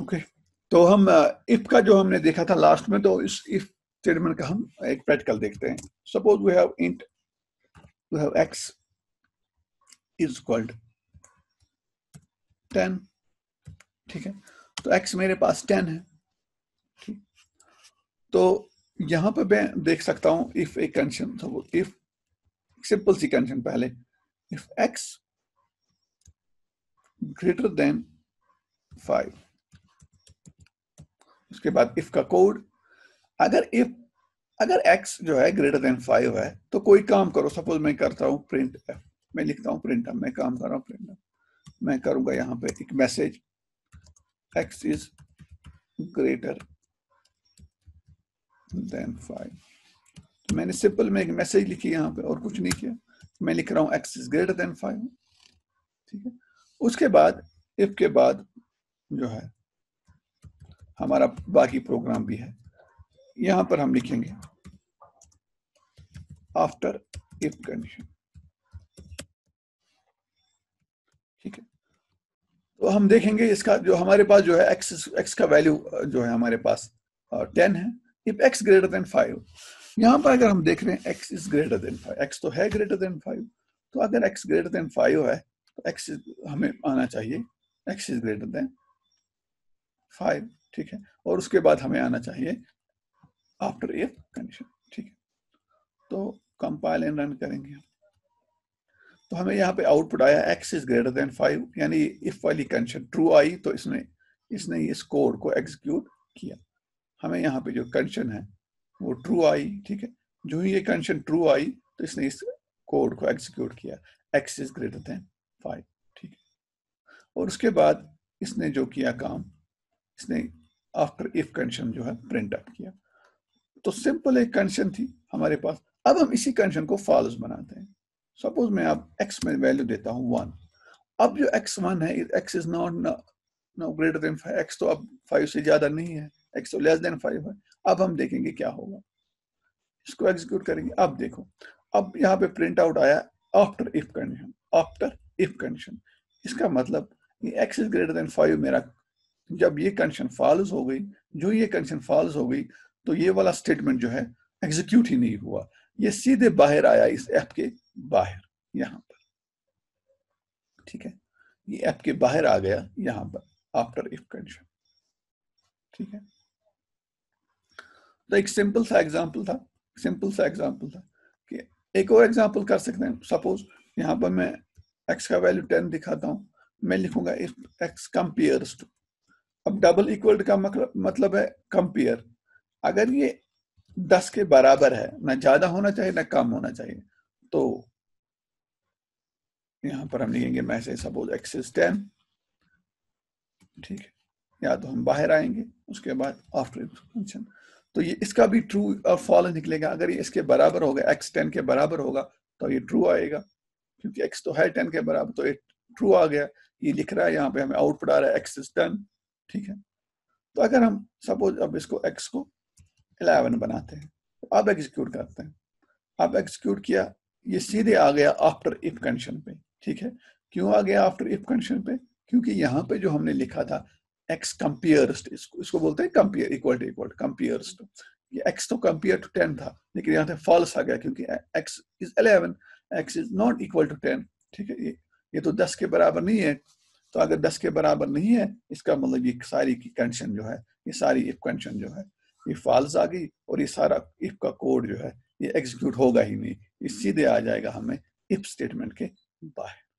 Okay तो हम if का जो हमने देखा था लास्ट में, तो इस इफ स्टेटमेंट का हम एक प्रैक्टिकल देखते हैं. Suppose we have int, we have x is equalled 10. ठीक है, तो x मेरे पास 10 है. ठीक, तो यहां पर मैं देख सकता हूं if a condition, if simple C condition पहले, इफ x ग्रेटर देन 5, उसके बाद इफ का कोड, अगर x जो है ग्रेटर देन 5 है तो कोई काम करो. सपोज मैं करता हूं प्रिंट एफ, मैं लिखता हूं प्रिंट एफ, मैं काम कर रहा हूं प्रिंट एफ, मैं करूंगा यहां पे एक message x is greater than 5. तो मैंने सिंपल में एक मैसेज लिखी यहां पे और कुछ नहीं किया. मैं लिख रहा हूं x इज ग्रेटर देन 5. ठीक है, उसके बाद इफ के बाद जो है हमारा बाकी प्रोग्राम भी है. यहां पर हम लिखेंगे आफ्टर इफ कंडीशन. ठीक है, तो हम देखेंगे इसका जो हमारे पास जो है x का वैल्यू जो है हमारे पास 10 है. इफ x ग्रेटर देन 5, यहां पर अगर हम देख रहे हैं x is greater than 5, x तो है ग्रेटर देन 5, तो अगर x ग्रेटर देन 5 है तो x हमें आना चाहिए x इज ग्रेटर देन 5. ठीक है, और उसके बाद हमें आना चाहिए आफ्टर इफ कंडीशन. ठीक है, तो कंपाइल एंड रन करेंगे तो हमें यहाँ पे आउटपुट आया x इज ग्रेटर देन 5, यानी इफ वाली कंडीशन ट्रू आई तो इसने इस कोड को एग्जीक्यूट किया. हमें यहाँ पे जो कंडीशन है वो ट्रू आई. ठीक है, जो ही ये कंडीशन ट्रू आई तो इसने इस कोड को एग्जीक्यूट किया, x इज ग्रेटर देन 5. ठीक है, और उसके बाद इसने जो किया काम, इसने आफ्टर इफ कंडीशन जो है प्रिंट अप किया. तो सिंपल एक कंडीशन थी हमारे पास. अब हम इसी कंडीशन को फॉल्स बनाते हैं. सपोज मैं अब x में वैल्यू देता हूं 1. अब जो x1 है, x is not no greater than 5, x तो अब 5 से ज्यादा नहीं है, x तो लेस देन 5 है. अब हम देखेंगे क्या होगा, इसको एग्जीक्यूट करेंगे. अब देखो, अब यहाँ पे प्रिंट आउट आया after if condition. After if condition इसका मतलब ये x इज ग्रेटर देन 5 मेरा, जब ये कंडीशन फॉल्स हो गई, जो ये कंडीशन फॉल्स हो गई तो ये वाला स्टेटमेंट जो है एग्जीक्यूट ही नहीं हुआ, ये सीधे बाहर आया इस ऐप के बाहर यहां पर. ठीक है, ये ऐप के बाहर आ गया यहां पर आफ्टर इफ कंडीशन. ठीक है, तो एक सिंपल सा एग्जांपल था कि एक और एग्जांपल कर सकते हैं. सपोज यहां पर मैं x का वैल्यू 10 दिखाता हूं. मैं लिखूंगा इफ x कंपेयर्स टू. अब डबल इक्वल का मतलब है कंपेयर. अगर ये 10 के बराबर है, ना ज्यादा होना चाहिए ना कम होना चाहिए, तो यहां पर हम लिखेंगे मैसेज सपोज x इज 10. ठीक है, या तो हम बाहर आएंगे उसके बाद आफ्टर फंक्शन, तो ये इसका भी ट्रू और फॉल्स निकलेगा. अगर ये इसके बराबर होगा, x 10 के बराबर होगा तो ये ट्रू आएगा, क्योंकि x तो है 10 के बराबर, तो ये ट्रू आ गया. ये लिख रहा है यहाँ पे, हमें आउटपुट आ रहा है x इज 10. ठीक है, तो अगर हम सपोज अब इसको x को 11 बनाते हैं, तो अब एग्जीक्यूट करते हैं. अब एग्जीक्यूट किया, ये सीधे आ गया आफ्टर इफ कंडीशन पे. ठीक है, क्यों आ गया आफ्टर इफ कंडीशन पे, क्योंकि यहाँ पे जो हमने लिखा था x कंपेयर्स, इसको बोलते हैं compare, equal to compares to. ये x तो कंपेयर टू 10 था, लेकिन यहाँ पे फॉल्स आ गया क्योंकि x is 11, x is not equal to 10. ठीक है, ये तो 10 के बराबर नहीं है. तो अगर 10 के बराबर नहीं है, इसका मतलब ये सारी की कंडीशन जो है, ये सारी इफ कंडीशन जो है ये फॉल्स आ गई, और ये सारा इफ का कोड जो है ये एग्जीक्यूट होगा ही नहीं, ये सीधे आ जाएगा हमें इफ स्टेटमेंट के बाहर.